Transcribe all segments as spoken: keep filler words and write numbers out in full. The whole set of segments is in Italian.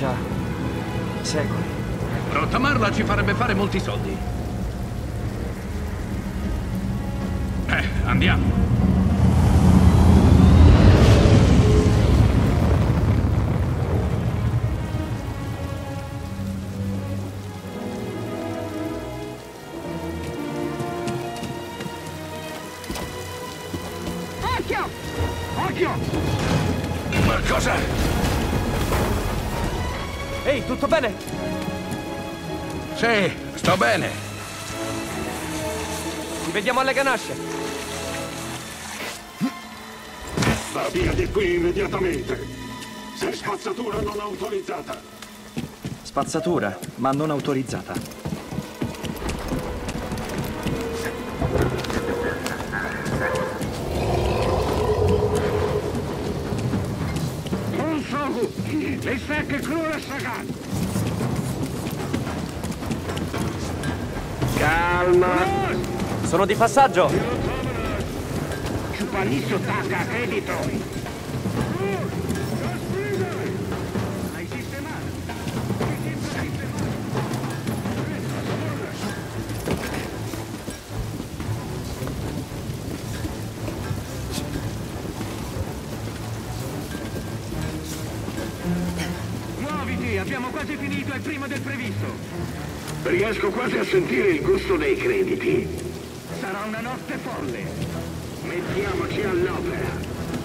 già secoli. Rottamarla ci farebbe fare molti soldi. Eh, andiamo. Occhio! Occhio! Qualcosa? Ehi, tutto bene? Sì, sto bene. Ci vediamo alle ganasce. Va via di qui immediatamente. Sei spazzatura non autorizzata. Spazzatura, ma non autorizzata. L'Istek Klura Sagan! Calma. Sono di passaggio. Ciupanisso tacca credito. Hai sistemato? Muoviti, abbiamo quasi finito, è prima del previsto. Riesco quasi a sentire il gusto dei crediti. Sarà una notte folle. Mettiamoci all'opera.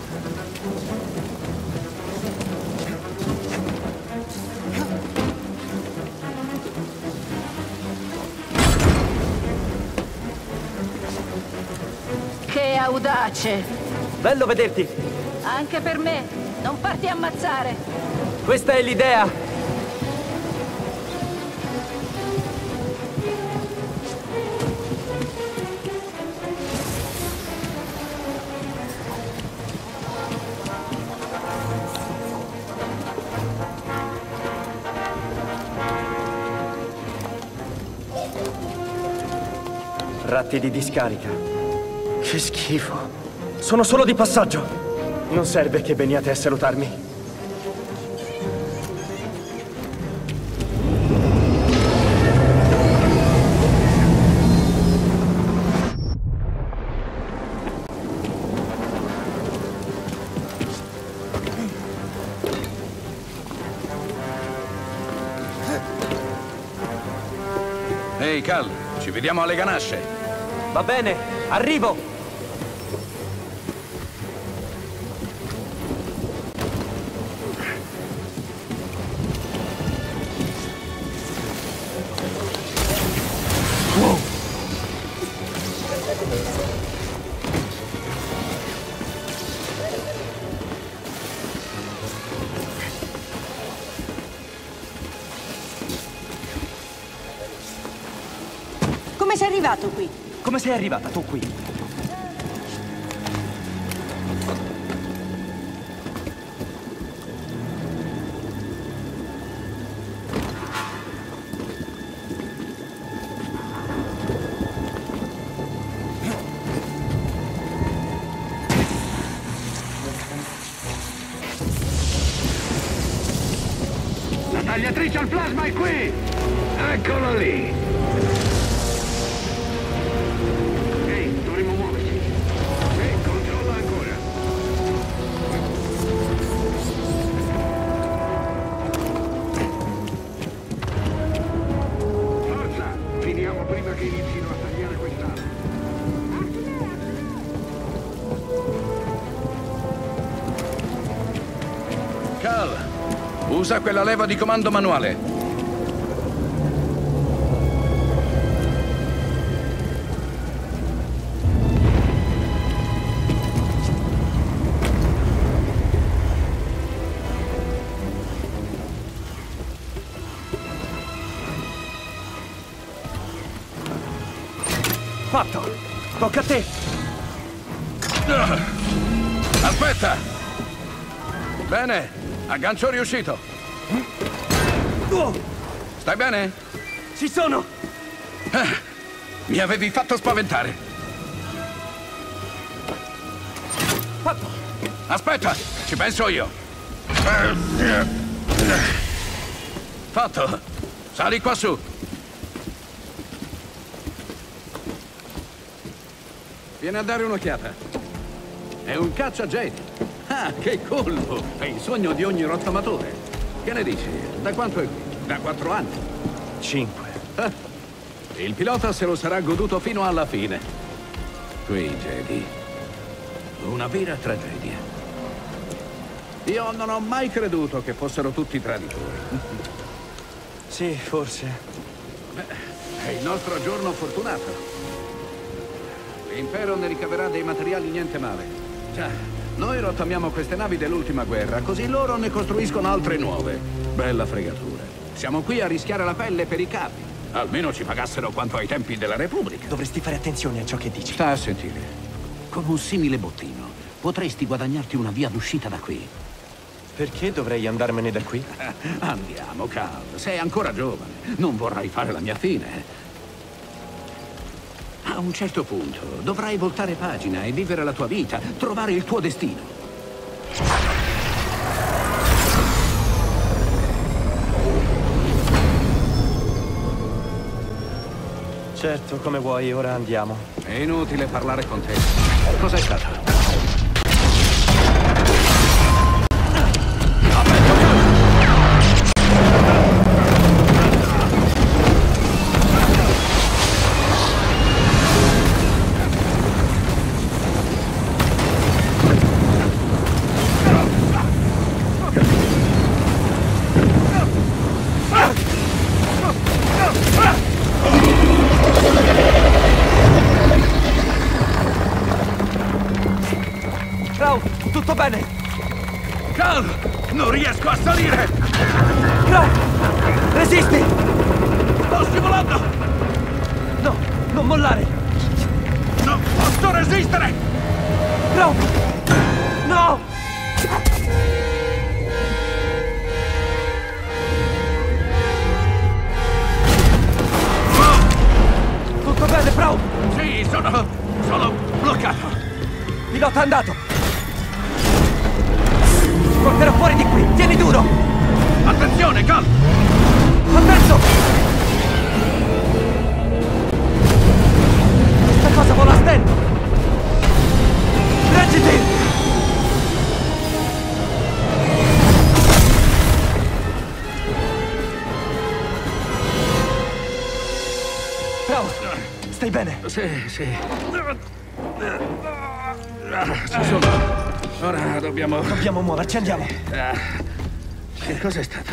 Che audace! Bello vederti. Anche per me. Non farti ammazzare. Questa è l'idea. Ratti di discarica. Che schifo. Sono solo di passaggio. Non serve che veniate a salutarmi. Ehi, Cal, ci vediamo alle ganasce. Va bene, arrivo! Wow. Come sei arrivato qui? Come sei arrivata tu qui? La tagliatrice al plasma è qui! Eccola lì. Ehi, dovremmo muoverci. Ehi, controlla ancora. Forza, finiamo prima che inizino a tagliare quest'ala. Cal, usa quella leva di comando manuale. Fatto! Tocca a te! Aspetta! Bene, aggancio riuscito. Stai bene? Ci sono! Eh, mi avevi fatto spaventare. Fatto! Aspetta, ci penso io. Fatto! Sali qua su! Vieni a dare un'occhiata. È un cacciageni. Ah, che colpo! È il sogno di ogni rottamatore. Che ne dici? Da quanto è qui? Da quattro anni? Cinque. Ah, il pilota se lo sarà goduto fino alla fine. Qui, Jedi. Una vera tragedia. Io non ho mai creduto che fossero tutti traditori. Sì, forse. Beh, è il nostro giorno fortunato. L'impero ne ricaverà dei materiali niente male. Già, noi rottamiamo queste navi dell'ultima guerra, così loro ne costruiscono altre nuove. Bella fregatura. Siamo qui a rischiare la pelle per i capi. Almeno ci pagassero quanto ai tempi della Repubblica. Dovresti fare attenzione a ciò che dici. Sta a sentire. Con un simile bottino potresti guadagnarti una via d'uscita da qui. Perché dovrei andarmene da qui? Andiamo, Cal. Sei ancora giovane. Non vorrai fare la mia fine. A un certo punto dovrai voltare pagina e vivere la tua vita, trovare il tuo destino. Certo, come vuoi, ora andiamo. È inutile parlare con te. Cos'è stato? Tutto bene? Cal! Non riesco a salire! Cal! Resisti! Sto scivolando! No, non mollare! Non posso resistere! No! No! Tutto bene, Frau? Sì, sono... sono bloccato! Pilota andato! Porterò fuori di qui! Tieni duro! Attenzione, Cal! Attento! Questa cosa vola a stento! Reggiti! Bravo! Stai bene? Sì, sì. Ci sono. Ora dobbiamo... Dobbiamo muoverci, andiamo! Ah, che cosa è stato?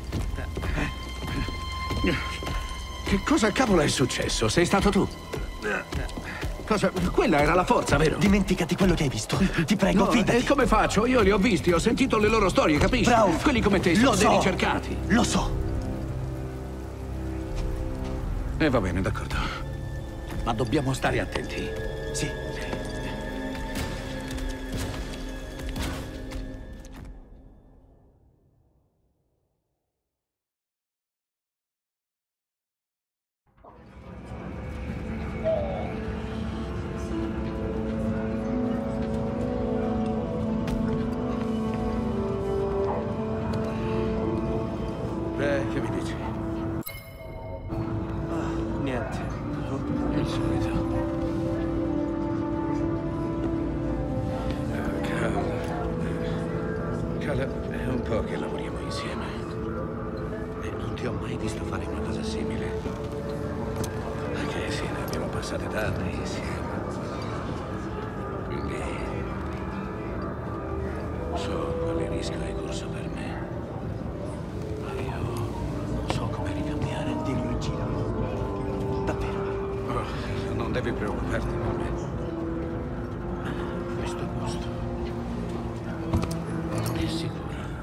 Che cosa cavolo è successo? Sei stato tu? Cosa? Quella era la forza, vero? Dimenticati quello che hai visto. Ti prego, No, fidati. e come faccio? Io li ho visti, ho sentito le loro storie, capisci? Bravo! Quelli come te Lo sono dei so. ricercati. Lo so. E va bene, d'accordo. Ma dobbiamo stare attenti. Sì. Beh, che mi dici? Ah, niente. Oh. Il solito. Eh, Cal... eh, Cal, è un po' che lavoriamo insieme. E non ti ho mai visto fare una cosa simile. Anche se ne abbiamo passate tante insieme. Quindi... so quale rischio hai corso per me. Ma io non so come ricambiare. Di riuscire. Davvero. Oh, non devi preoccuparti per me. Questo posto non è sicuro.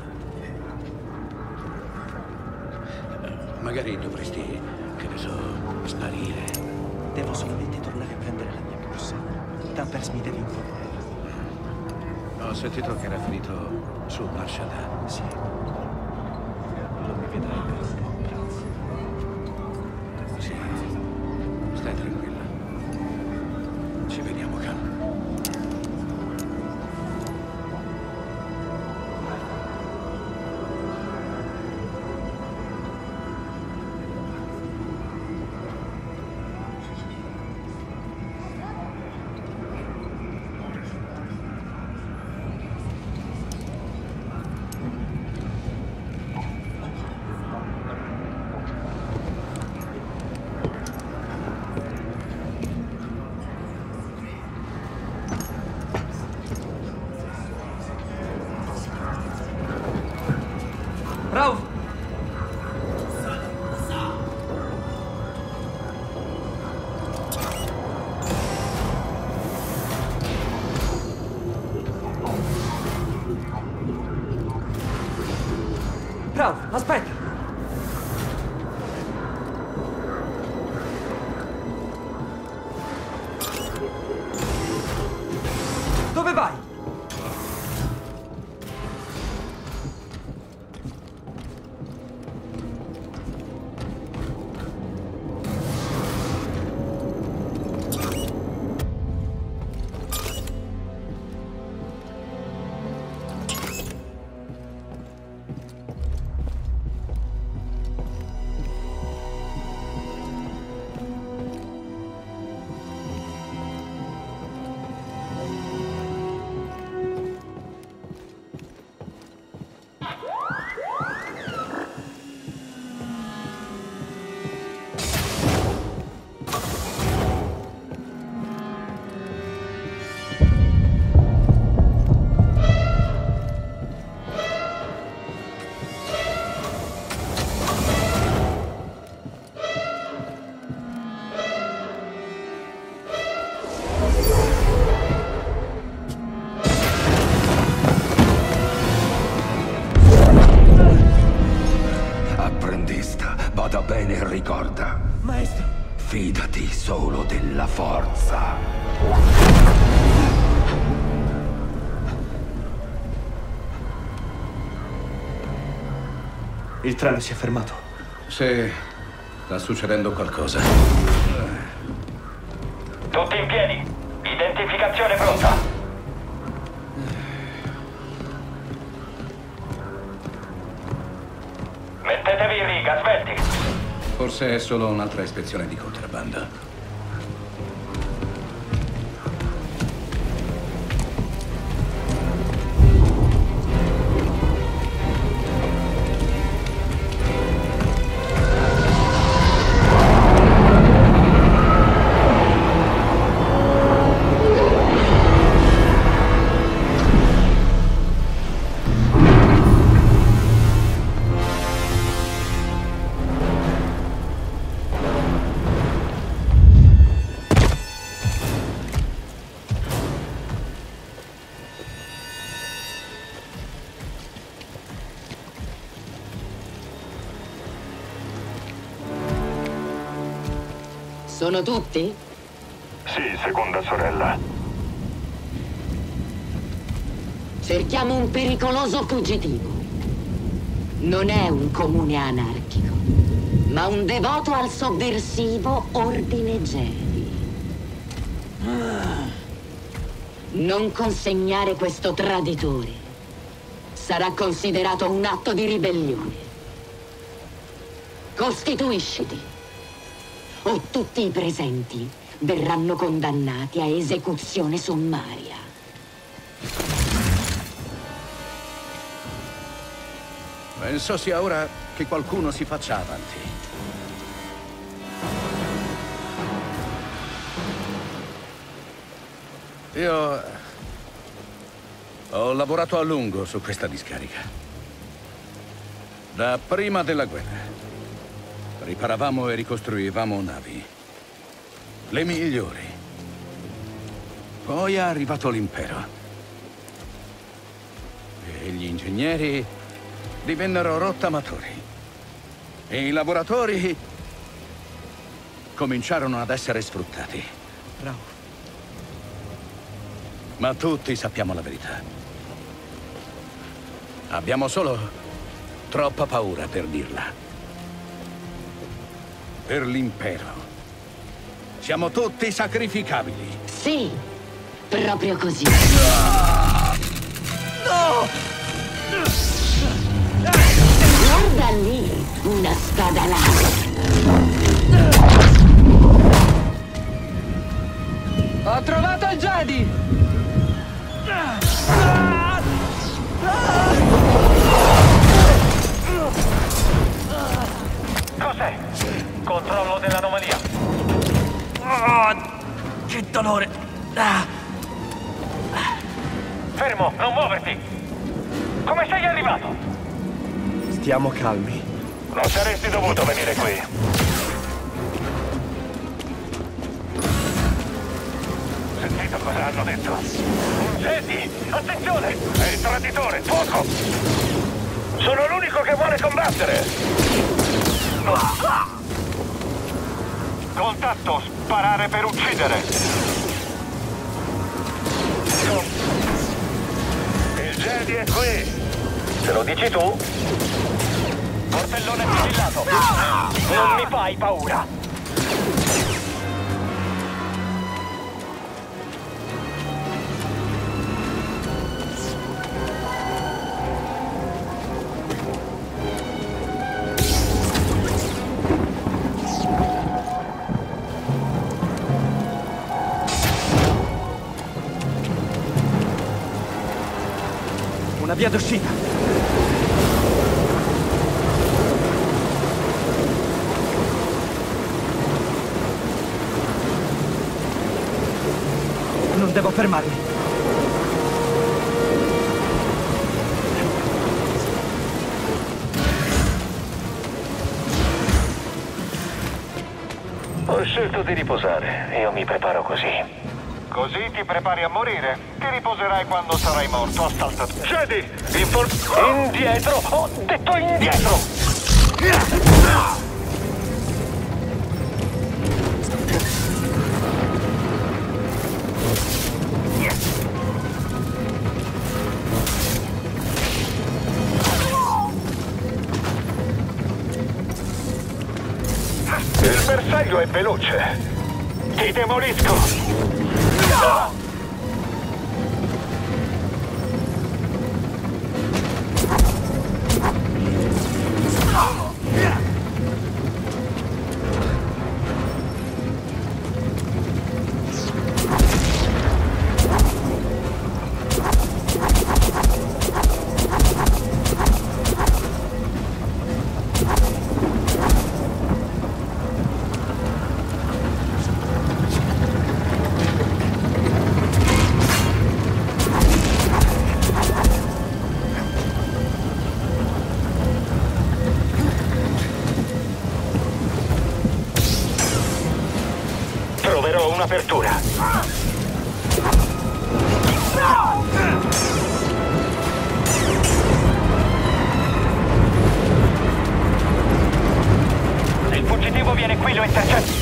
Magari dovresti, che ne so, sparire. Devo solamente tornare a prendere la mia borsa. Tampers mi deve informare. Ho sentito che era finito su Marshall. Sì. Non mi vedrai per un po', bravo. Sì, stai tranquilla. Ci vediamo, Cal. Dove vai? Bada bene e ricorda. Maestro. Fidati solo della forza. Il treno si è fermato. Sì, sta succedendo qualcosa. Tutti in piedi. Identificazione pronta. Mettetevi in riga, svelti. Forse è solo un'altra ispezione di contrabbando. Sono tutti? Sì, seconda sorella. Cerchiamo un pericoloso fuggitivo. Non è un comune anarchico, ma un devoto al sovversivo ordine Jedi. Non consegnare questo traditore sarà considerato un atto di ribellione. Costituisciti, o tutti i presenti verranno condannati a esecuzione sommaria. Penso sia ora che qualcuno si faccia avanti. Io ho lavorato a lungo su questa discarica. Da prima della guerra. Riparavamo e ricostruivamo navi. Le migliori. Poi è arrivato l'impero. E gli ingegneri divennero rottamatori. E i lavoratori cominciarono ad essere sfruttati. Bravo. Ma tutti sappiamo la verità. Abbiamo solo troppa paura per dirla. Per l'impero. Siamo tutti sacrificabili. Sì, proprio così. No! Guarda lì, una spada laser. Ho trovato il Jedi! Cos'è? Controllo dell'anomalia. Oh, che dolore! Ah. Fermo, non muoverti! Come sei arrivato? Stiamo calmi. Non saresti dovuto venire qui. Sentito cosa hanno detto? Un Jedi! Attenzione! È il traditore! Fuoco! Sono l'unico che vuole combattere! Contatto, sparare per uccidere! Il Jedi è qui! Se lo dici tu? Portellone sigillato! Non mi fai paura! Una via d'uscita. Non devo fermarmi. Ho scelto di riposare. Io mi preparo così. Così ti prepari a morire? Ti riposerai quando sarai morto, assaltatore. Jedi! Infor... Indietro! Ho detto indietro! Il bersaglio è veloce. Ti demolisco! Troverò un'apertura. Il fuggitivo viene qui, lo intercetto.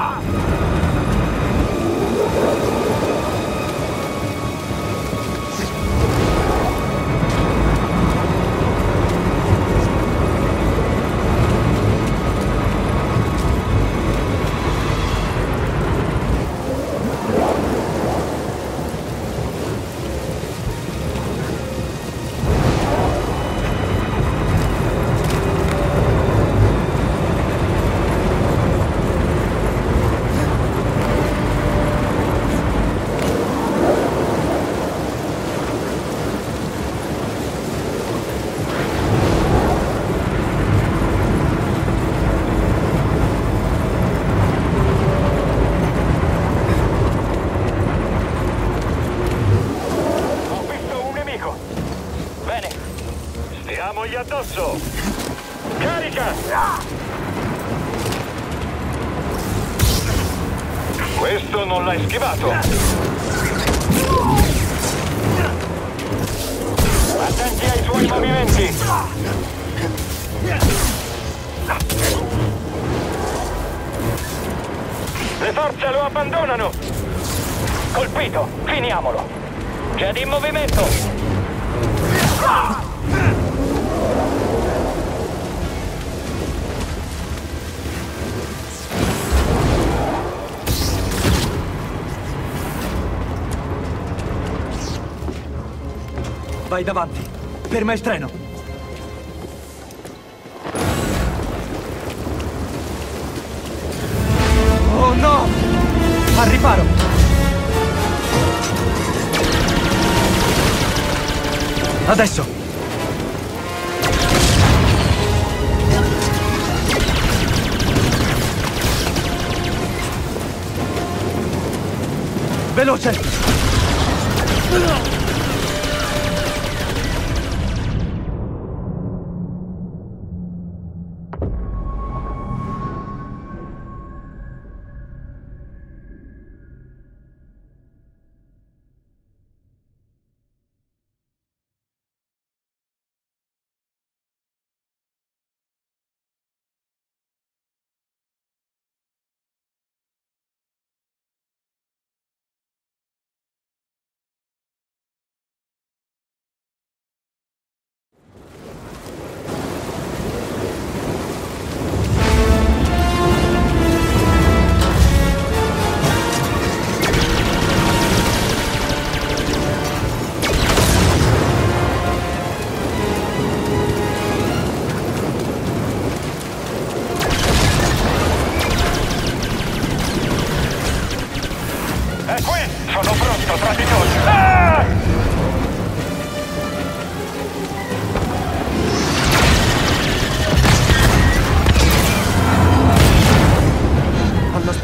Stiamogli addosso! Carica! Questo non l'hai schivato! Attenti ai suoi movimenti! Le forze lo abbandonano! Colpito! Finiamolo! Jedi in movimento! Vai davanti. Ferma il treno. Oh no! Al riparo! Adesso! Veloce!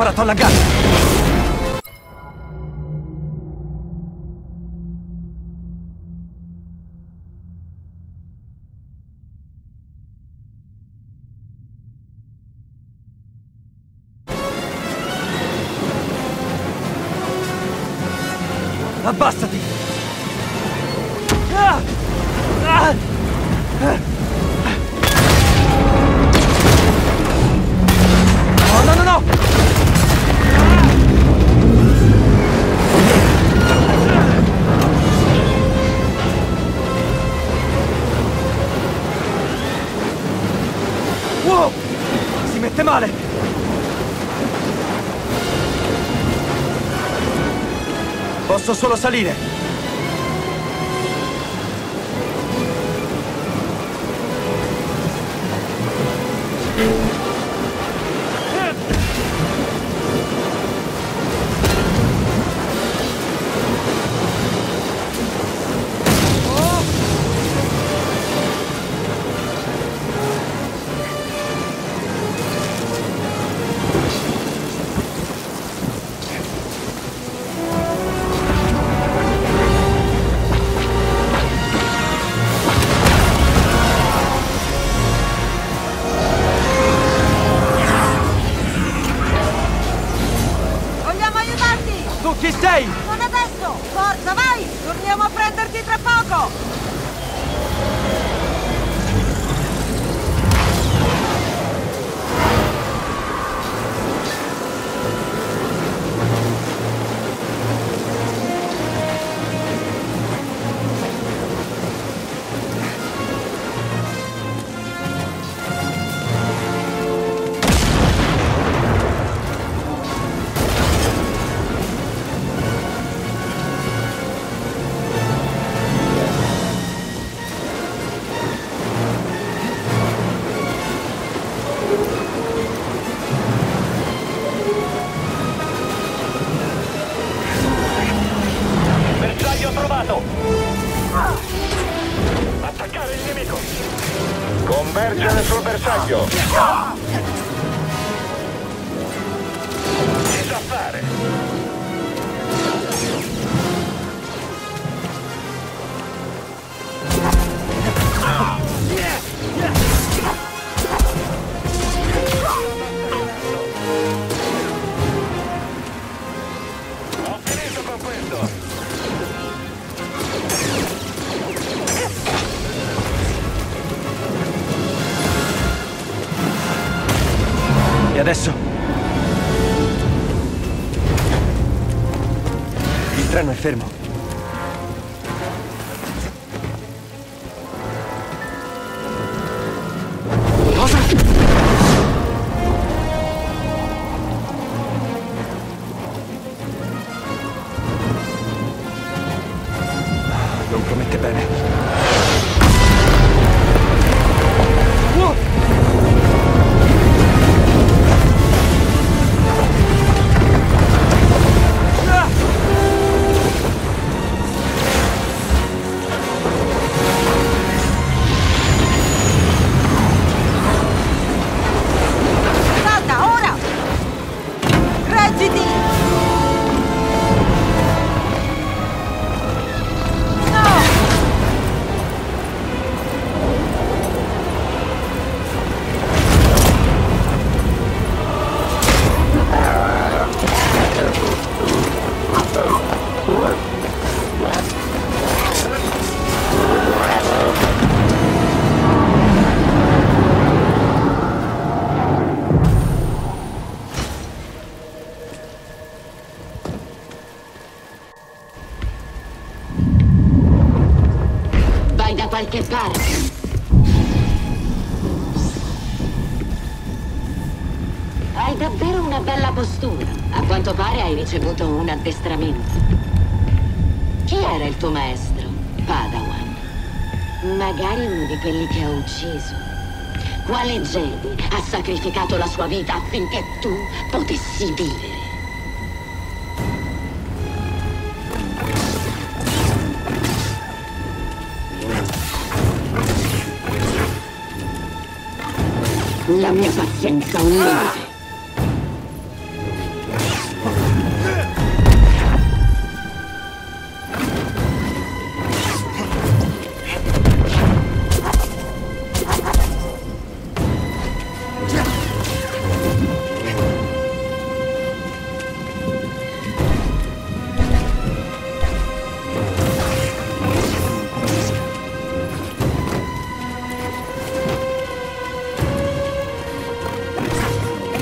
sparato alla gara! Abbassati! Ah! Ah! Ah! Oh, no, no, no! Wow! Si mette male! Posso solo salire! Chi sei? Non adesso! Forza, vai! Torniamo a prenderti tra poco! Attaccare il nemico! Convergere sul bersaglio! Disaffare! Ho finito con questo! E adesso? Il treno è fermo. Cosa? Non promette bene. Qualche parte. Hai davvero una bella postura. A quanto pare hai ricevuto un addestramento. Chi era il tuo maestro? Padawan. Magari uno di quelli che ha ucciso. Quale Jedi ha sacrificato la sua vita affinché tu potessi vivere? La mia pazienza ha un limite.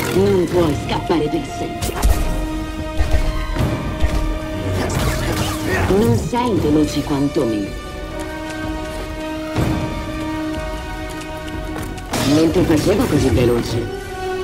Non puoi scappare per sempre. Non sei veloce quanto me. Non ti facevo così veloce.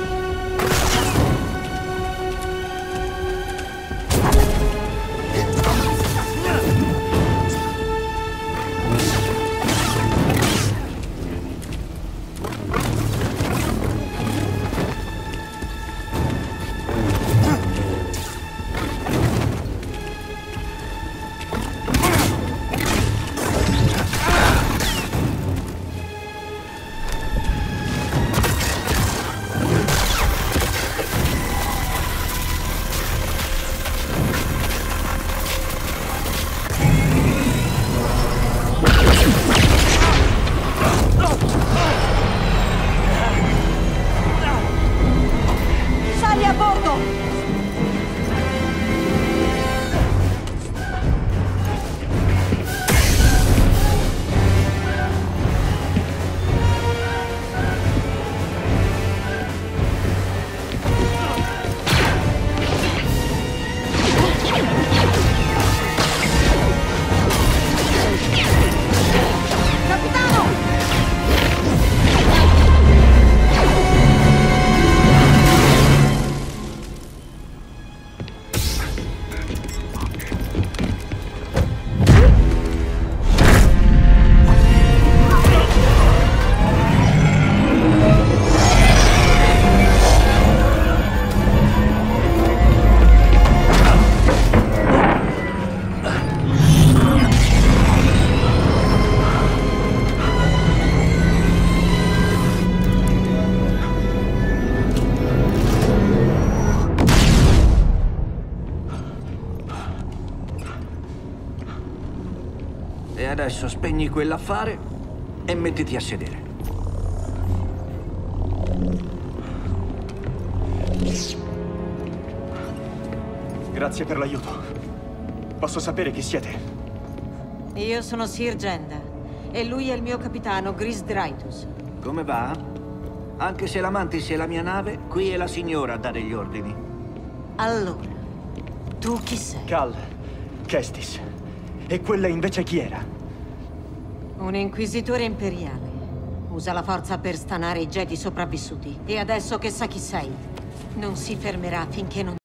E adesso spegni quell'affare e mettiti a sedere. Grazie per l'aiuto. Posso sapere chi siete? Io sono Sir Jenda e lui è il mio capitano, Gris Draitus. Come va? Anche se la Mantis è la mia nave, qui è la signora a dare gli ordini. Allora, tu chi sei? Cal Kestis. E quella invece chi era? Un inquisitore imperiale. Usa la forza per stanare i Jedi sopravvissuti. E adesso che sa chi sei, non si fermerà finché non...